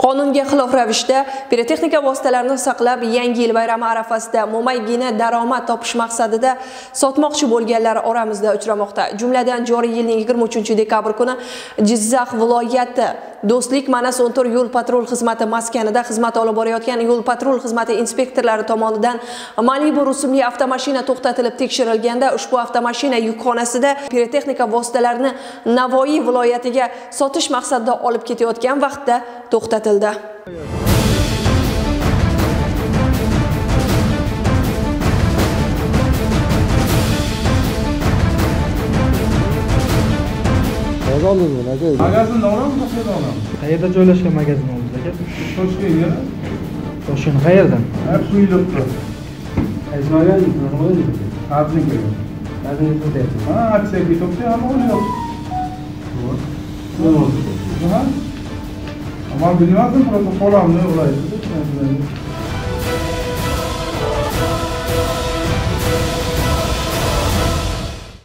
Qonunga xilof ravishda pirotexnika vositalarini saqlab, Yangi yil bayrami arafasida mo'maygina daromad topish maqsadida sotmoqchi bo'lganlar oramizda uchramoqda. Jumladan, joriy yilning 23-dekabr kuni Jizzax viloyati Do'stlik Manas 14 yo'l patrul xizmati maskanida xizmat olib borayotgan yo'l patrul xizmati inspektorlari tomonidan Malibu rusumli avtomashina to'xtatilib tekshirilganda, ushbu avtomashina yukxonasida pirotexnika vositalarini Navoiy viloyatiga sotish maqsadida olib ketayotgan vaqtda to'xtatildi. Magazinda olamizmi, to'xtada olamiz. Qayerda joylashgan magazinimiz aka? Toshkentga. Toshkent qayerdan? Shu yilda. Qaysi magazin? Arzingga. Arzingga. Ha, aksiyaga to'xtay olmayapti. Ama bilmezdim, protokollarını olaydı.